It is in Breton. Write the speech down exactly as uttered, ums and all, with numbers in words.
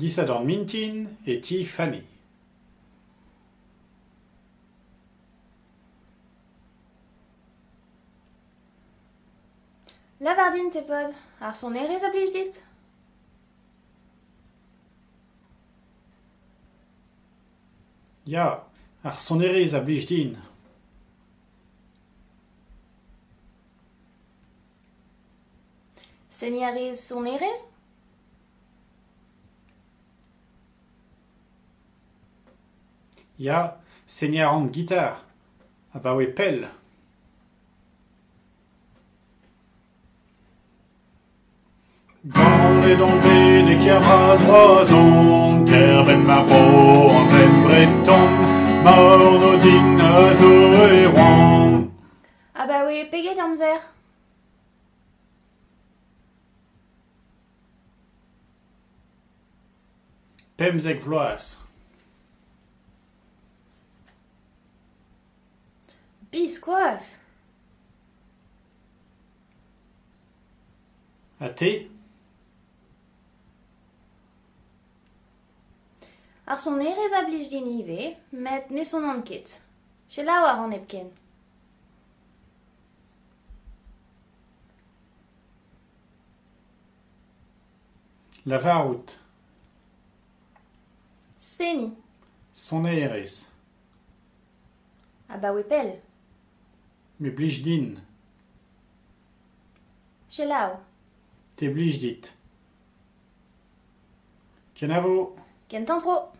Disadorn Mintin et Ti Fanny. Lavardine tepod, ar son erez a blij dit? Ya, ar sonerez a blij din. Seniarez son erez? Ya, seigneur an gitar. A ba oe pell. Gant e don bet e keraz roazon, ter ben ma bro an ben breton, mor no din a zo e roan. Ah bah oui, peget amzer. Pemzek vloaz. Biskoaz. A te? Ar son erez a blij din ive, met ne son an ket. Che laouar an epken. Lavarout. Seni. Sonerez. Ah bah oui, pel. Me blij din. Che lao. Te blij dit. Kenavo. Ken tan tro.